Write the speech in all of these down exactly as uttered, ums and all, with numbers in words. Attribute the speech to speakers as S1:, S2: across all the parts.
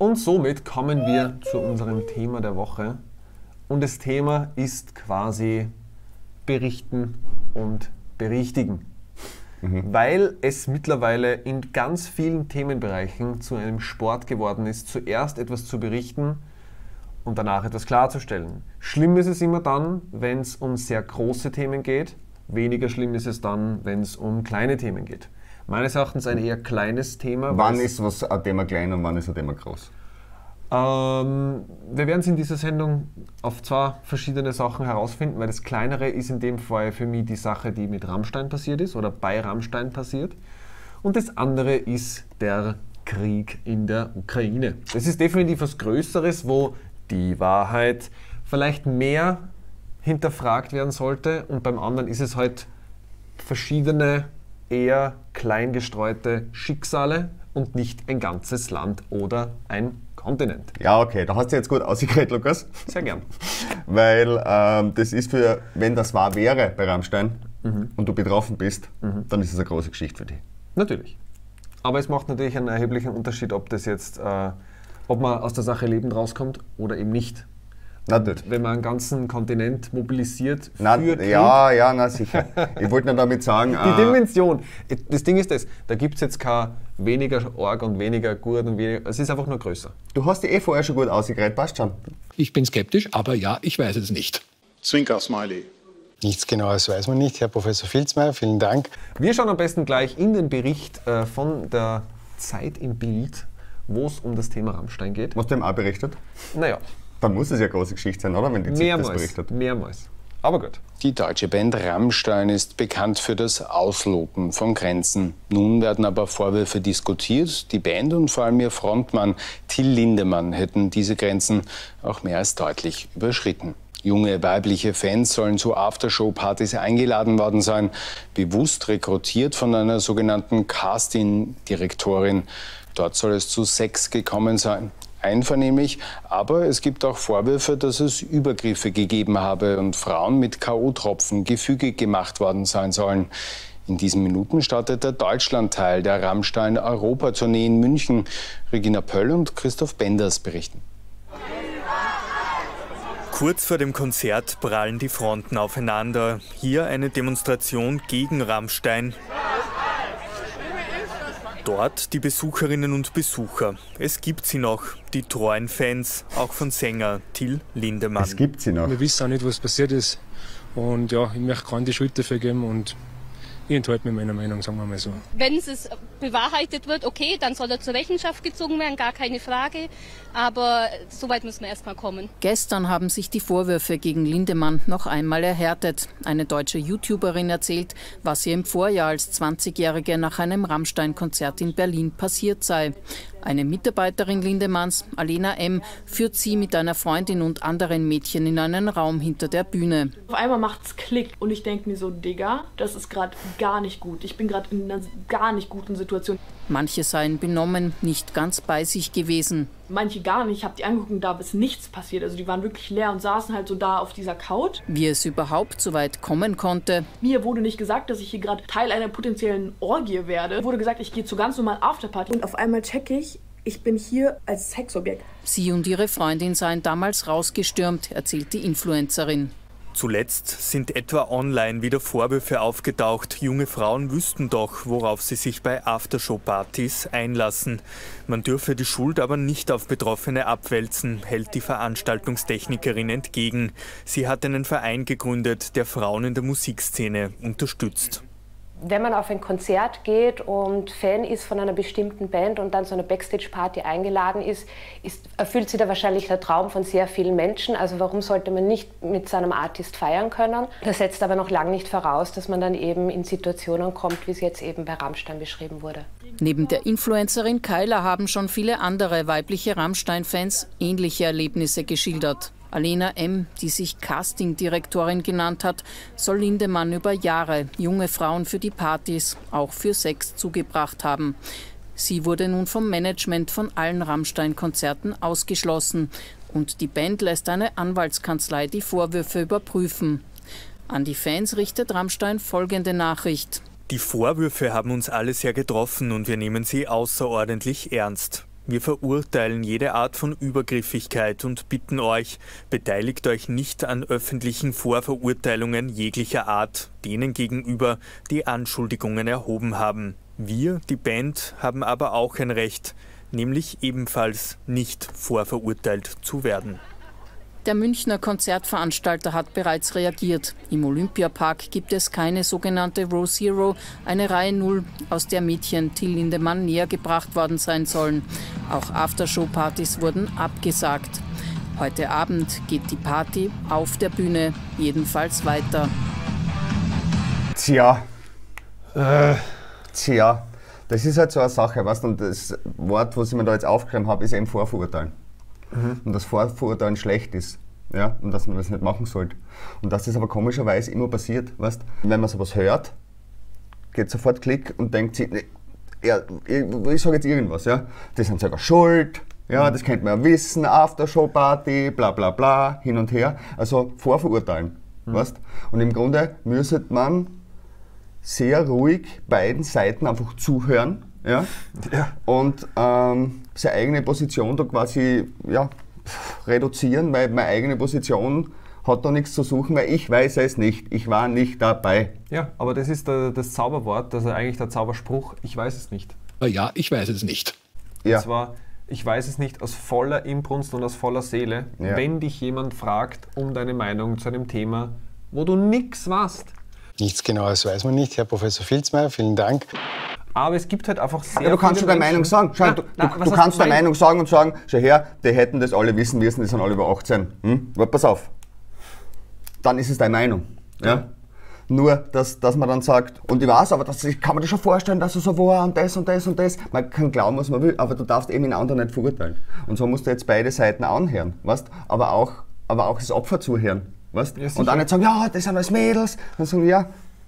S1: Und somit kommen wir zu unserem Thema der Woche. Und das Thema ist quasi berichten und berichtigen. Mhm. Weil es mittlerweile in ganz vielen Themenbereichen zu einem Sport geworden ist, zuerst etwas zu berichten und danach etwas klarzustellen. Schlimm ist es immer dann, wenn es um sehr große Themen geht. Weniger schlimm ist es dann, wenn es um kleine Themen geht. Meines Erachtens ein eher kleines Thema.
S2: Wann ist was ein Thema klein und wann ist ein Thema groß?
S1: Ähm, wir werden es in dieser Sendung auf zwei verschiedene Sachen herausfinden, weil das Kleinere ist in dem Fall für mich die Sache, die mit Rammstein passiert ist oder bei Rammstein passiert. Und das andere ist der Krieg in der Ukraine. Das ist definitiv was Größeres, wo die Wahrheit vielleicht mehr hinterfragt werden sollte, und beim anderen ist es halt verschiedene, eher klein gestreute Schicksale und nicht ein ganzes Land oder ein Kontinent.
S2: Ja, okay, da hast du jetzt gut ausgeredet, Lukas.
S1: Sehr gern.
S2: Weil ähm, das ist für, wenn das wahr wäre bei Rammstein mhm. und du betroffen bist, mhm. dann ist es eine große Geschichte für dich.
S1: Natürlich. Aber es macht natürlich einen erheblichen Unterschied, ob das jetzt, äh, ob man aus der Sache lebend rauskommt oder eben nicht. Und wenn man einen ganzen Kontinent mobilisiert für
S2: na,
S1: Krieg.
S2: Ja, ja, na sicher. Ich wollte nur damit sagen...
S1: Die äh, Dimension. Das Ding ist das, da gibt es jetzt kein weniger arg und weniger gut und weniger... Es ist einfach nur größer.
S2: Du hast die eh vorher schon gut ausgereiht, passt schon.
S3: Ich bin skeptisch, aber ja, ich weiß es nicht.
S4: Zwinker-Smiley.
S5: Nichts Genaues weiß man nicht, Herr Professor Filzmeier, vielen Dank.
S1: Wir schauen am besten gleich in den Bericht äh, von der Zeit im Bild, wo es um das Thema Rammstein geht.
S2: Was dem auch berichtet?
S1: Naja.
S2: Dann muss es ja eine große Geschichte sein, oder? Wenn die Zeit das berichtet.
S1: Mehrmals. Aber gut.
S5: Die deutsche Band Rammstein ist bekannt für das Ausloten von Grenzen. Nun werden aber Vorwürfe diskutiert. Die Band und vor allem ihr Frontmann Till Lindemann hätten diese Grenzen auch mehr als deutlich überschritten. Junge weibliche Fans sollen zu Aftershow-Partys eingeladen worden sein, bewusst rekrutiert von einer sogenannten Casting-Direktorin. Dort soll es zu Sex gekommen sein. Einvernehmlich, aber es gibt auch Vorwürfe, dass es Übergriffe gegeben habe und Frauen mit K O-Tropfen gefügig gemacht worden sein sollen. In diesen Minuten startet der Deutschlandteil der Rammstein-Europa-Tournee in München. Regina Pöll und Christoph Benders berichten.
S6: Kurz vor dem Konzert prallen die Fronten aufeinander. Hier eine Demonstration gegen Rammstein. Dort die Besucherinnen und Besucher. Es gibt sie noch, die treuen Fans, auch von Sänger Till Lindemann.
S2: Es gibt sie noch.
S7: Wir wissen auch nicht, was passiert ist. Und ja, ich möchte keine Schuld dafür geben und ich enthalte mir meiner Meinung, sagen wir mal so.
S8: Wenn es bewahrheitet wird, okay, dann soll er zur Rechenschaft gezogen werden, gar keine Frage. Aber so weit müssen wir erst mal kommen.
S9: Gestern haben sich die Vorwürfe gegen Lindemann noch einmal erhärtet. Eine deutsche YouTuberin erzählt, was ihr im Vorjahr als zwanzigjährige nach einem Rammstein-Konzert in Berlin passiert sei. Eine Mitarbeiterin Lindemanns, Alena M., führt sie mit einer Freundin und anderen Mädchen in einen Raum hinter der Bühne.
S10: Auf einmal macht's Klick und ich denke mir so, Digga, das ist gerade gar nicht gut. Ich bin gerade in einer gar nicht guten Situation.
S9: Manche seien benommen, nicht ganz bei sich gewesen.
S10: Manche gar nicht. Ich habe die angeguckt und da ist nichts passiert. Also die waren wirklich leer und saßen halt so da auf dieser Couch.
S9: Wie es überhaupt so weit kommen konnte.
S10: Mir wurde nicht gesagt, dass ich hier gerade Teil einer potenziellen Orgie werde. Mir wurde gesagt, ich gehe zu ganz normalen Afterparty.
S11: Und auf einmal checke ich, ich bin hier als Sexobjekt.
S9: Sie und ihre Freundin seien damals rausgestürmt, erzählt die Influencerin.
S6: Zuletzt sind etwa online wieder Vorwürfe aufgetaucht. Junge Frauen wüssten doch, worauf sie sich bei Aftershow-Partys einlassen. Man dürfe die Schuld aber nicht auf Betroffene abwälzen, hält die Veranstaltungstechnikerin entgegen. Sie hat einen Verein gegründet, der Frauen in der Musikszene unterstützt.
S12: Wenn man auf ein Konzert geht und Fan ist von einer bestimmten Band und dann zu einer Backstage-Party eingeladen ist, ist, erfüllt sich da wahrscheinlich der Traum von sehr vielen Menschen. Also warum sollte man nicht mit seinem Artist feiern können? Das setzt aber noch lange nicht voraus, dass man dann eben in Situationen kommt, wie es jetzt eben bei Rammstein beschrieben wurde.
S9: Neben der Influencerin Kyla haben schon viele andere weibliche Rammstein-Fans ähnliche Erlebnisse geschildert. Alena M., die sich Casting-Direktorin genannt hat, soll Lindemann über Jahre junge Frauen für die Partys, auch für Sex, zugebracht haben. Sie wurde nun vom Management von allen Rammstein-Konzerten ausgeschlossen und die Band lässt eine Anwaltskanzlei die Vorwürfe überprüfen. An die Fans richtet Rammstein folgende Nachricht.
S6: Die Vorwürfe haben uns alle sehr getroffen und wir nehmen sie außerordentlich ernst. Wir verurteilen jede Art von Übergriffigkeit und bitten euch, beteiligt euch nicht an öffentlichen Vorverurteilungen jeglicher Art, denen gegenüber, die Anschuldigungen erhoben haben. Wir, die Band, haben aber auch ein Recht, nämlich ebenfalls nicht vorverurteilt zu werden.
S9: Der Münchner Konzertveranstalter hat bereits reagiert. Im Olympiapark gibt es keine sogenannte Row Zero, eine Reihe Null, aus der Mädchen Till Lindemann näher gebracht worden sein sollen. Auch Aftershow-Partys wurden abgesagt. Heute Abend geht die Party auf der Bühne jedenfalls weiter.
S2: Tja, äh. Tja, das ist halt so eine Sache, weißt du, und das Wort, was ich mir da jetzt aufgeschrieben habe, ist eben Vorverurteilen. Mhm. Und dass Vorverurteilen schlecht ist, ja, und dass man das nicht machen sollte. Und dass das aber komischerweise immer passiert, weißt du, wenn man sowas hört, geht sofort Klick und denkt sich, ja, ich sage jetzt irgendwas, ja, die sind sogar schuld, ja, das könnte man ja wissen, Aftershow-Party, bla bla bla, hin und her, also vorverurteilen, mhm. weißt du. Und im Grunde müsste man sehr ruhig beiden Seiten einfach zuhören, ja, ja. und ähm, seine eigene Position da quasi ja, reduzieren, weil meine eigene Position hat da nichts zu suchen, weil ich weiß es nicht, ich war nicht dabei.
S1: Ja, aber das ist der, das Zauberwort, also eigentlich der Zauberspruch, ich weiß es nicht.
S3: Ja, ich weiß es nicht.
S1: Ja. Und zwar, ich weiß es nicht aus voller Inbrunst und aus voller Seele, ja. wenn dich jemand fragt um deine Meinung zu einem Thema, wo du nichts weißt.
S5: Nichts Genaues weiß man nicht, Herr Professor Filzmeier, vielen Dank.
S1: Aber es gibt halt einfach sehr
S2: ja, du kannst
S1: viele
S2: deine Meinung sagen. Schau,
S1: na,
S2: du
S1: na,
S2: du, du kannst deine Meinung sagen und sagen, schau her, die hätten das alle wissen müssen, die sind alle über achtzehn. Hm? Aber pass auf. Dann ist es deine Meinung. Ja? Ja. Nur, dass, dass man dann sagt, und ich weiß, aber das, ich kann mir das schon vorstellen, dass es so war und das und das und das. Man kann glauben, was man will, aber du darfst eben den anderen nicht verurteilen. Und so musst du jetzt beide Seiten anhören, weißt? Aber auch, aber auch das Opfer zuhören. Weißt? Ja, und dann nicht sagen, ja, das sind alles Mädels. Dann sagen, ja,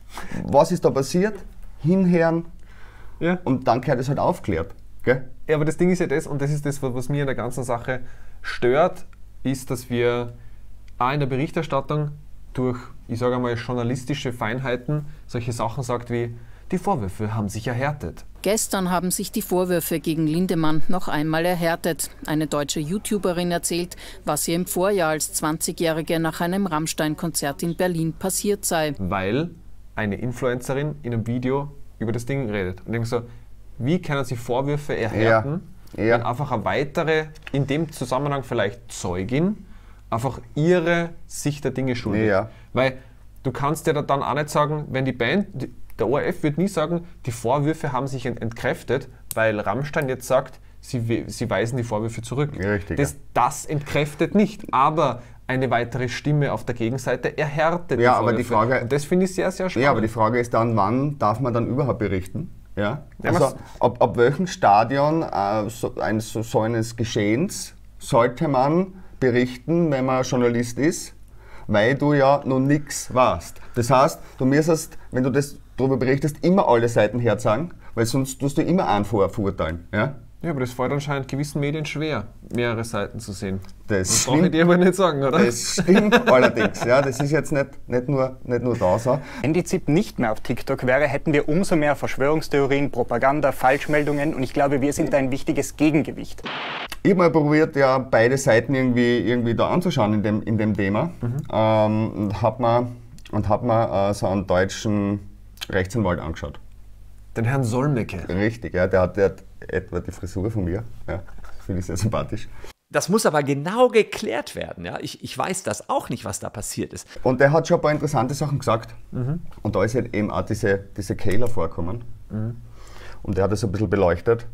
S2: was ist da passiert? Hinhören. Ja. Und dann gehört es halt aufklärt. Gell?
S1: Ja, aber das Ding ist ja das, und das ist das, was mir in der ganzen Sache stört, ist, dass wir auch in der Berichterstattung durch, ich sage einmal, journalistische Feinheiten solche Sachen sagt wie, die Vorwürfe haben sich erhärtet.
S9: Gestern haben sich die Vorwürfe gegen Lindemann noch einmal erhärtet. Eine deutsche YouTuberin erzählt, was ihr im Vorjahr als zwanzigjährige nach einem Rammstein-Konzert in Berlin passiert sei.
S1: Weil eine Influencerin in einem Video über das Ding redet. Und ich denke so, wie können sie Vorwürfe erhärten, ja. Ja. wenn einfach eine weitere, in dem Zusammenhang vielleicht Zeugin, einfach ihre Sicht der Dinge schuldet. Ja. Weil du kannst ja dann auch nicht sagen, wenn die Band, der O R F wird nie sagen, die Vorwürfe haben sich entkräftet, weil Rammstein jetzt sagt, sie, sie weisen die Vorwürfe zurück.
S2: Ja, richtig,
S1: das, das entkräftet nicht, aber eine weitere Stimme auf der Gegenseite erhärtet
S2: ja,
S1: die
S2: aber die Frage,
S1: und das finde ich sehr, sehr spannend.
S2: Ja, aber die Frage ist dann, wann darf man dann überhaupt berichten? Ja? Also ab, ab welchem Stadion äh, so, ein, so, so eines Geschehens sollte man berichten, wenn man Journalist ist, weil du ja noch nichts weißt. Das heißt, du müsstest, wenn du das darüber berichtest, immer alle Seiten herzagen, weil sonst tust du immer einen vorverurteilen. Ja?
S1: Ja, aber das fällt anscheinend gewissen Medien schwer, mehrere Seiten zu sehen.
S2: Das,
S1: das brauche ich dir aber nicht sagen, oder?
S2: Das stimmt allerdings. Ja, das ist jetzt nicht, nicht, nur, nicht nur da so.
S4: Wenn die Z I P nicht mehr auf TikTok wäre, hätten wir umso mehr Verschwörungstheorien, Propaganda, Falschmeldungen und ich glaube, wir sind da ein wichtiges Gegengewicht.
S2: Ich habe mal probiert, ja, beide Seiten irgendwie, irgendwie da anzuschauen in dem, in dem Thema mhm. ähm, und habe mir, und hab mir äh, so einen deutschen Rechtsanwalt angeschaut.
S1: Den Herrn Solmecke.
S2: Richtig, ja, der hat, der hat etwa die Frisur von mir. Ja, finde ich sehr sympathisch.
S13: Das muss aber genau geklärt werden. Ja? Ich, ich weiß das auch nicht, was da passiert ist.
S2: Und der hat schon ein paar interessante Sachen gesagt. Mhm. Und da ist halt eben auch diese, diese Kehler vorkommen. Mhm. Und der hat das ein bisschen beleuchtet.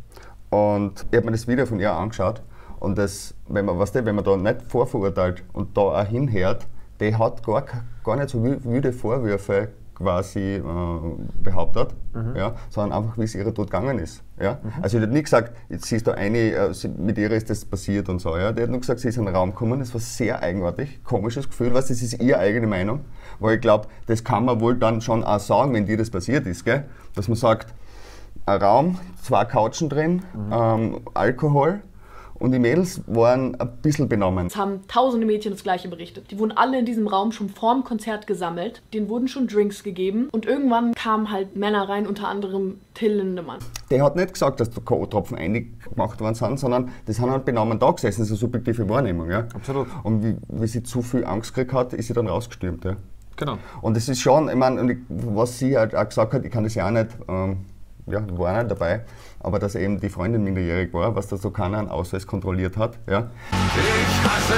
S2: Und ich habe mir das Video von ihr angeschaut. Und das, wenn man, weißt du, wenn man da nicht vorverurteilt und da auch hinhört, der hat gar, gar nicht so wilde Vorwürfe quasi äh, behauptet, mhm. ja, sondern einfach, wie es ihr dort gegangen ist. Ja? Mhm. Also ich habe nicht gesagt, jetzt siehst du eine, äh, mit ihr ist das passiert und so. Ja? Die hat nur gesagt, sie ist in den Raum gekommen, das war sehr eigenartig, komisches Gefühl, was, das ist ihre eigene Meinung, weil ich glaube, das kann man wohl dann schon auch sagen, wenn dir das passiert ist, gell? Dass man sagt, ein Raum, zwei Couchen drin, mhm. ähm, Alkohol Und die Mädels waren ein bisschen benommen.
S10: Es haben tausende Mädchen das Gleiche berichtet. Die wurden alle in diesem Raum schon vorm Konzert gesammelt. Denen wurden schon Drinks gegeben. Und irgendwann kamen halt Männer rein, unter anderem Till Lindemann. Der
S2: hat nicht gesagt, dass die K O-Tropfen eingemacht worden sind, sondern das haben halt benommen da gesessen. Das ist eine subjektive Wahrnehmung. Ja? Absolut. Und wie, wie sie zu viel Angst gekriegt hat, ist sie dann rausgestürmt. Ja? Genau. Und das ist schon, ich meine, was sie halt auch gesagt hat, ich kann das ja auch nicht, ähm, ja, war nicht dabei, aber dass eben die Freundin minderjährig war, was da so keiner einen Ausweis kontrolliert hat. Ja.
S1: Ich hasse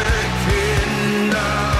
S1: Kinder.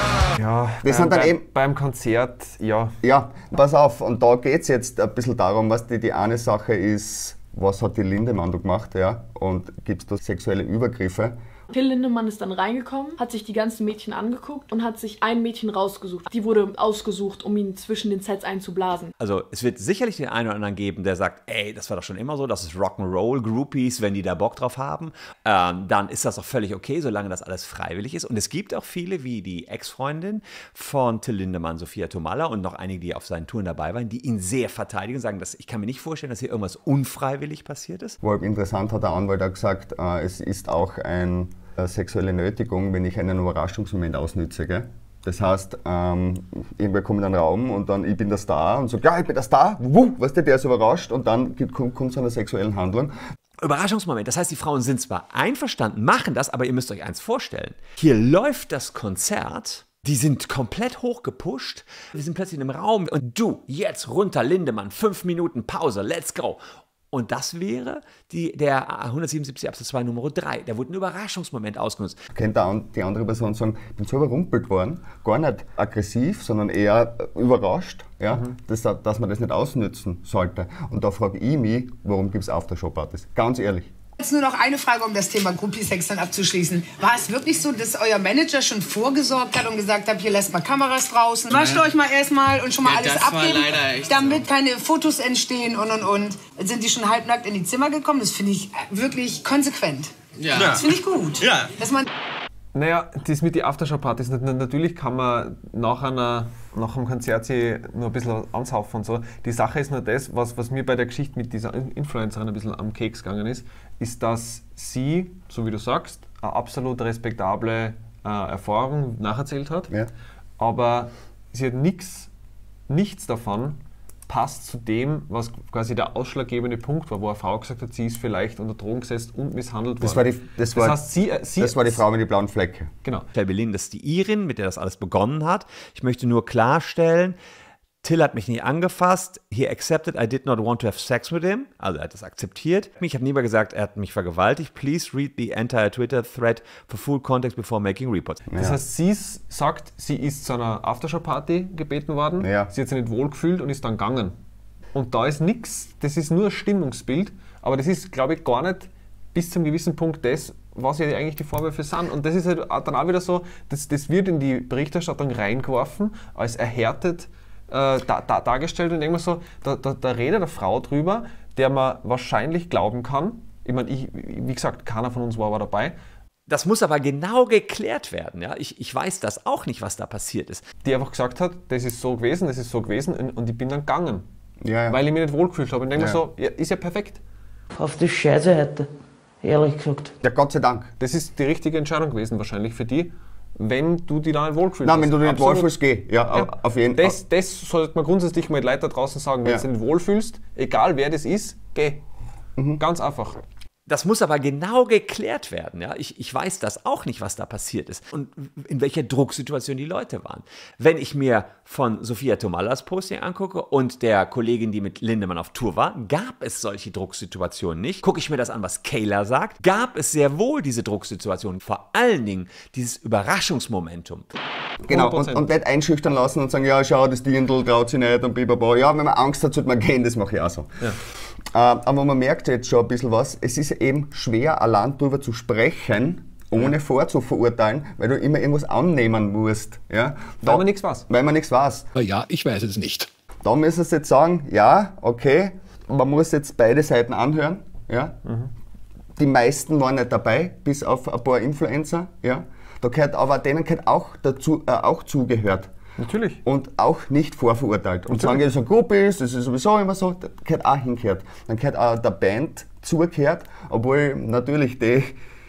S1: Ja,
S2: wir
S1: beim,
S2: sind dann
S1: beim,
S2: eben
S1: beim Konzert, ja.
S2: Ja, pass auf, und da geht es jetzt ein bisschen darum, was die, die eine Sache ist, was hat die Lindemann da gemacht, ja, und gibt es da sexuelle Übergriffe.
S10: Till Lindemann ist dann reingekommen, hat sich die ganzen Mädchen angeguckt und hat sich ein Mädchen rausgesucht. Die wurde ausgesucht, um ihn zwischen den Sets einzublasen.
S13: Also es wird sicherlich den einen oder anderen geben, der sagt, ey, das war doch schon immer so, das ist Rock'n'Roll-Groupies, wenn die da Bock drauf haben, ähm, dann ist das auch völlig okay, solange das alles freiwillig ist. Und es gibt auch viele, wie die Ex-Freundin von Till Lindemann, Sophia Tomalla, und noch einige, die auf seinen Touren dabei waren, die ihn sehr verteidigen und sagen, dass, ich kann mir nicht vorstellen, dass hier irgendwas unfreiwillig passiert ist.
S2: War interessant, hat der Anwalt auch gesagt, äh, es ist auch ein sexuelle Nötigung, wenn ich einen Überraschungsmoment ausnütze. Gell? Das heißt, ähm, irgendwer kommt in einen Raum und dann, ich bin der Star und sagt, ja, ich bin der Star, wuh, weißt du, der ist überrascht und dann kommt es zu einer sexuellen Handlung.
S13: Überraschungsmoment, das heißt, die Frauen sind zwar einverstanden, machen das, aber ihr müsst euch eins vorstellen. Hier läuft das Konzert, die sind komplett hochgepusht, wir sind plötzlich in einem Raum und du, jetzt runter, Lindemann, fünf Minuten Pause, let's go. Und das wäre die, der hundertsiebenundsiebzig Absatz zwei Nummer drei. Da wurde ein Überraschungsmoment ausgenutzt.
S2: Könnte die andere Person sagen, ich bin so überrumpelt worden, gar nicht aggressiv, sondern eher überrascht, ja, mhm. dass, dass man das nicht ausnützen sollte. Und da frage ich mich, warum gibt es Aftershow-Partys? Ganz ehrlich.
S14: Jetzt nur noch eine Frage, um das Thema Groupie-Sex dann abzuschließen. War es wirklich so, dass euer Manager schon vorgesorgt hat und gesagt hat, hier lasst mal Kameras draußen, wascht euch mal erstmal und schon mal
S15: ja,
S14: alles
S15: das
S14: abgeben,
S15: war leider echt
S14: damit
S15: so.
S14: keine Fotos entstehen und und und. Sind die schon halbnackt in die Zimmer gekommen? Das finde ich wirklich konsequent.
S15: Ja.
S14: Das finde ich gut.
S15: Ja.
S14: Dass man
S1: Naja, das mit den Aftershow-Partys, natürlich kann man nach, einer, nach einem Konzert sich nur ein bisschen ansaufen und so. Die Sache ist nur das, was, was mir bei der Geschichte mit dieser Influencerin ein bisschen am Keks gegangen ist, ist, dass sie, so wie du sagst, eine absolut respektable äh, Erfahrung nacherzählt hat, ja. Aber sie hat nix, nichts davon passt zu dem, was quasi der ausschlaggebende Punkt war, wo eine Frau gesagt hat, sie ist vielleicht unter Drogen gesetzt und misshandelt worden.
S2: Das war die, das war,
S1: das heißt, sie, sie,
S2: das war die Frau mit den blauen Flecken.
S13: Genau. Berlin, das ist die Irin, mit der das alles begonnen hat. Ich möchte nur klarstellen, Till hat mich nie angefasst. He accepted I did not want to have sex with him. Also er hat das akzeptiert. Ich habe nie mal gesagt, er hat mich vergewaltigt. Please read the entire Twitter thread for full context before making reports.
S1: Das
S2: ja.
S1: heißt, sie sagt, sie ist zu einer Aftershow-Party gebeten worden. Ja. Sie hat sich nicht wohlgefühlt und ist dann gegangen. Und da ist nichts, das ist nur ein Stimmungsbild. Aber das ist, glaube ich, gar nicht bis zu einem gewissen Punkt das, was ja eigentlich die Vorwürfe sind. Und das ist halt dann auch wieder so, das, das wird in die Berichterstattung reingeworfen, als erhärtet Äh, da, da, dargestellt und irgendwas so, da, da, da redet eine Frau drüber, der man wahrscheinlich glauben kann. Ich meine, ich, wie gesagt, keiner von uns war aber dabei.
S13: Das muss aber genau geklärt werden. Ja? Ich, ich weiß das auch nicht, was da passiert ist.
S1: Die einfach gesagt hat, das ist so gewesen, das ist so gewesen und, und ich bin dann gegangen.
S2: Ja, ja.
S1: Weil ich mich nicht wohlgefühlt habe. Und denke
S2: ja.
S1: mir so, ja, ist ja perfekt.
S16: Auf die Scheiße hätte, ehrlich gesagt.
S2: Ja, Gott sei Dank.
S1: Das ist die richtige Entscheidung gewesen wahrscheinlich für die. Wenn du dich da nicht wohlfühlst.
S2: Nein, wenn du dich nicht wohlfühlst, geh. Ja, ja, auf jeden Fall.
S1: Das, das sollte man grundsätzlich mal Leute da draußen sagen. Wenn ja. du dich nicht wohlfühlst, egal wer das ist, geh. Mhm. Ganz einfach.
S13: Das muss aber genau geklärt werden. Ja? Ich, ich weiß das auch nicht, was da passiert ist und in welcher Drucksituation die Leute waren. Wenn ich mir von Sophia Tomallas Posting angucke und der Kollegin, die mit Lindemann auf Tour war, gab es solche Drucksituationen nicht. Gucke ich mir das an, was Kayla sagt, gab es sehr wohl diese Drucksituationen. Vor allen Dingen dieses Überraschungsmomentum.
S2: Genau, und, und nicht einschüchtern lassen und sagen, ja, schau, das Dirndl traut sich nicht und bibaba. Ja, wenn man Angst hat, sollte man gehen, das mache ich auch so. Ja. Äh, aber man merkt jetzt schon ein bisschen was, es ist eben schwer, allein darüber zu sprechen, ohne ja. vorzuverurteilen, weil du immer irgendwas annehmen musst. Ja? Da,
S1: weil man nichts weiß.
S2: Weil man nichts weiß.
S3: Ja, ich weiß es nicht.
S2: Da müssen sie jetzt sagen, ja, okay, man muss jetzt beide Seiten anhören. Ja? Mhm. Die meisten waren nicht dabei, bis auf ein paar Influencer. Ja? Da gehört aber denen gehört auch, dazu, äh, auch zugehört.
S1: Natürlich.
S2: Und auch nicht vorverurteilt. Und solange das eine Gruppe ist, das ist sowieso immer so, das gehört auch hingehört. Dann gehört auch der Band zugehört, obwohl natürlich die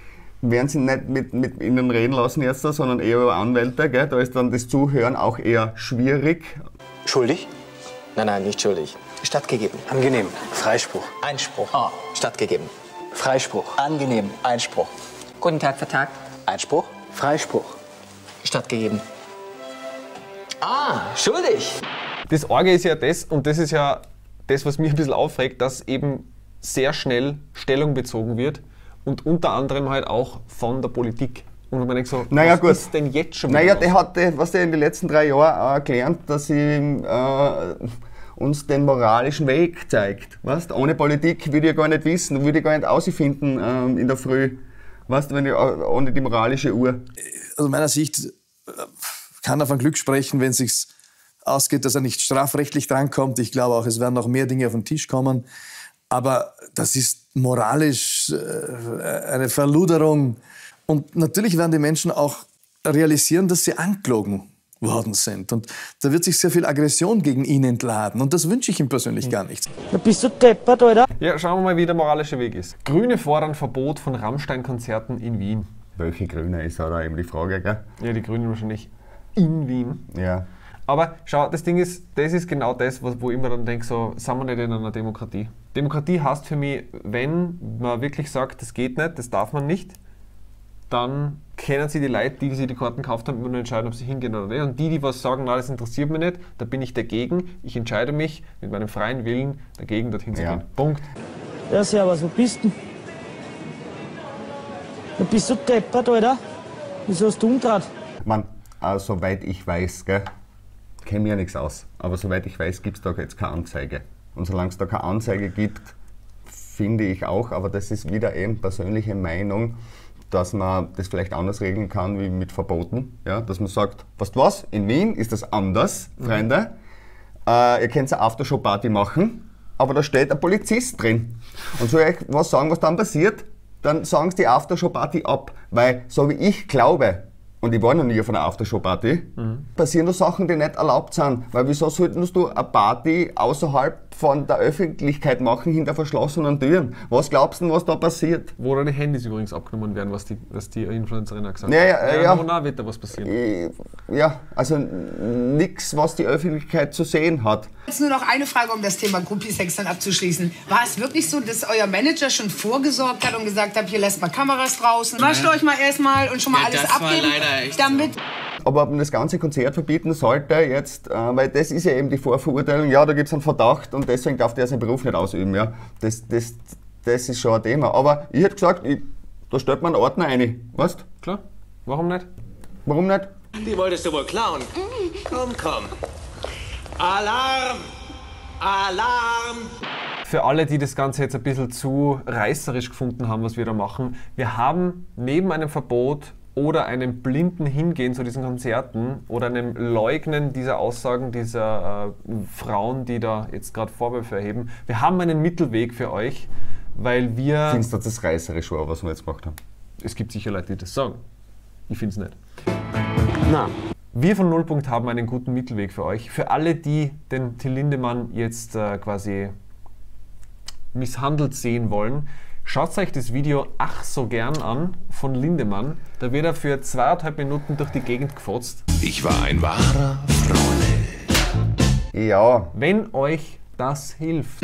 S2: werden sie nicht mit, mit ihnen reden lassen jetzt, sondern eher über Anwälte. Gell? Da ist dann das Zuhören auch eher schwierig.
S15: Schuldig? Nein, nein, nicht schuldig. Stattgegeben. Angenehm. Freispruch. Einspruch. Ah. Stattgegeben. Freispruch. Angenehm. Einspruch. Guten Tag, vertagt. Einspruch. Freispruch. Stattgegeben. Ah, schuldig.
S1: Das Arge ist ja das, und das ist ja das, was mich ein bisschen aufregt, dass eben sehr schnell Stellung bezogen wird und unter anderem halt auch von der Politik. Und man denkt so,
S2: naja,
S1: was
S2: gut.
S1: ist denn jetzt schon wieder
S2: Naja,
S1: los?
S2: der hat, was der in den letzten drei Jahren äh, gelernt, dass sie äh, uns den moralischen Weg zeigt. Weißt? Ohne Politik würde ich gar nicht wissen, würde ich gar nicht ausfinden ähm, in der Früh. Weißt, wenn ich, ohne die moralische Uhr.
S17: Aus meiner Sicht kann er von Glück sprechen, wenn es sich ausgeht, dass er nicht strafrechtlich drankommt. Ich glaube auch, es werden noch mehr Dinge auf den Tisch kommen. Aber das ist moralisch äh, eine Verluderung. Und natürlich werden die Menschen auch realisieren, dass sie angelogen worden sind. Und da wird sich sehr viel Aggression gegen ihn entladen. Und das wünsche ich ihm persönlich gar nicht.
S16: Da bist du deppert, Alter.
S1: Ja, schauen wir mal, wie der moralische Weg ist. Grüne fordern Verbot von Rammstein-Konzerten in Wien.
S2: Welche Grüne ist da eben die Frage, gell?
S1: Ja, die Grünen wahrscheinlich in Wien.
S2: Ja.
S1: Aber schau, das Ding ist, das ist genau das, wo ich mir dann denke, so, sind wir nicht in einer Demokratie? Demokratie heißt für mich, wenn man wirklich sagt, das geht nicht, das darf man nicht, dann können sie die Leute, die sich die Karten gekauft haben, immer nur entscheiden, ob sie hingehen oder nicht. Und die, die was sagen, na, das interessiert mich nicht, da bin ich dagegen. Ich entscheide mich mit meinem freien Willen dagegen, dorthin zu
S2: Ja.
S1: gehen. Punkt.
S16: Ja, servus, wo bist du? Da bist du deppert, Alter. Wieso hast du umgedreht?
S2: Man, äh, soweit ich weiß, gell, kenne mir ja nichts aus, aber soweit ich weiß, gibt es da jetzt keine Anzeige. Und solange es da keine Anzeige gibt, finde ich auch, aber das ist wieder eben persönliche Meinung, dass man das vielleicht anders regeln kann wie mit Verboten. Ja? Dass man sagt, weißt du was, in Wien ist das anders, mhm. Freunde. Äh, ihr könnt eine Aftershow-Party machen, aber da steht ein Polizist drin. Und soll ich euch was sagen, was dann passiert? Dann sagen sie die Aftershow-Party ab. Weil, so wie ich glaube, und ich war noch nie auf einer Aftershow-Party, mhm. passieren da Sachen, die nicht erlaubt sind. Weil wieso sollten du eine Party außerhalb von der Öffentlichkeit machen, hinter verschlossenen Türen? Was glaubst du, was da passiert?
S1: Wo da die Handys übrigens abgenommen werden, was die, was die Influencerin auch gesagt
S2: ja,
S1: hat.
S2: Ja,
S1: ja,
S2: ja.
S1: ja. wird da was passieren.
S2: Ja, also nichts, was die Öffentlichkeit zu sehen hat.
S14: Jetzt nur noch eine Frage, um das Thema Groupie-Sex dann abzuschließen. War es wirklich so, dass euer Manager schon vorgesorgt hat und gesagt hat, hier lasst mal Kameras draußen, wascht euch mal erstmal und schon mal
S18: Ja,
S14: alles
S18: das war
S14: abgeben,
S18: leider echt
S14: damit...
S2: Aber ob man das ganze Konzert verbieten sollte jetzt, äh, weil das ist ja eben die Vorverurteilung, ja, da gibt es einen Verdacht und deswegen darf der seinen Beruf nicht ausüben. Ja. Das, das, das ist schon ein Thema. Aber ich hätte gesagt, ich, da stellt man einen Ordner rein. Weißt du?
S1: Klar. Warum nicht?
S2: Warum nicht?
S18: Die wolltest du wohl klauen. Komm, komm. Alarm! Alarm!
S1: Für alle, die das Ganze jetzt ein bisschen zu reißerisch gefunden haben, was wir da machen, wir haben neben einem Verbot oder einem blinden Hingehen zu diesen Konzerten oder einem Leugnen dieser Aussagen dieser äh, Frauen, die da jetzt gerade Vorwürfe erheben, wir haben einen Mittelweg für euch, weil wir...
S2: Findest du das reißerisch war, was wir jetzt gemacht haben?
S1: Es gibt sicher Leute, die das sagen. Ich finde es nicht.
S16: Na.
S1: Wir von Nullpunkt haben einen guten Mittelweg für euch. Für alle, die den Till Lindemann jetzt äh, quasi misshandelt sehen wollen, schaut euch das Video ach so gern an von Lindemann. Da wird er für zweieinhalb Minuten durch die Gegend gefotzt.
S19: Ich war ein wahrer Frolle.
S2: Ja.
S1: Wenn euch das hilft.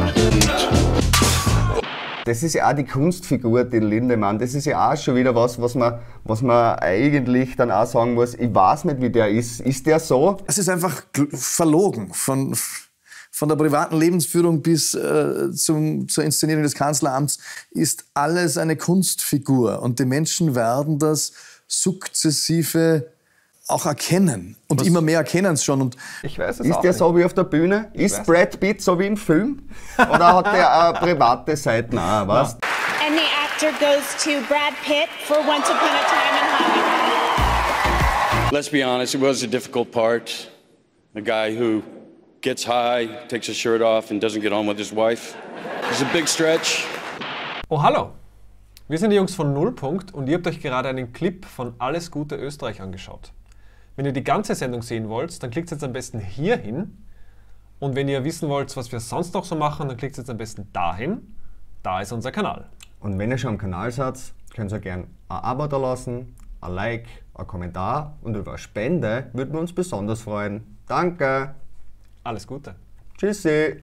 S2: Das ist ja auch die Kunstfigur, die Lindemann. Das ist ja auch schon wieder was, was man, was man eigentlich dann auch sagen muss. Ich weiß nicht, wie der ist. Ist der so?
S17: Es ist einfach verlogen. Von, von der privaten Lebensführung bis äh, zum, zur Inszenierung des Kanzleramts ist alles eine Kunstfigur. Und die Menschen werden das sukzessive auch erkennen. Und was? Immer mehr erkennen es schon. Und
S1: ich weiß es
S2: ist
S1: auch
S2: der
S1: nicht.
S2: so wie auf der Bühne? Ich ist weiß. Brad Pitt so wie im Film? Oder hat der äh, private Seiten auch, was?
S20: And the actor goes to Brad Pitt for Once Upon a Time in Hollywood.
S21: Let's be honest, it was a difficult part. A guy who gets high, takes his shirt off and doesn't get on with his wife. It's a big stretch.
S1: Oh, hallo. Wir sind die Jungs von Nullpunkt und ihr habt euch gerade einen Clip von Alles Gute Österreich angeschaut. Wenn ihr die ganze Sendung sehen wollt, dann klickt jetzt am besten hier hin. Und wenn ihr wissen wollt, was wir sonst noch so machen, dann klickt jetzt am besten dahin. Da ist unser Kanal.
S2: Und wenn ihr schon am Kanal seid, könnt ihr gerne ein Abo da lassen, ein Like, ein Kommentar und über eine Spende würden wir uns besonders freuen. Danke!
S1: Alles Gute!
S2: Tschüssi!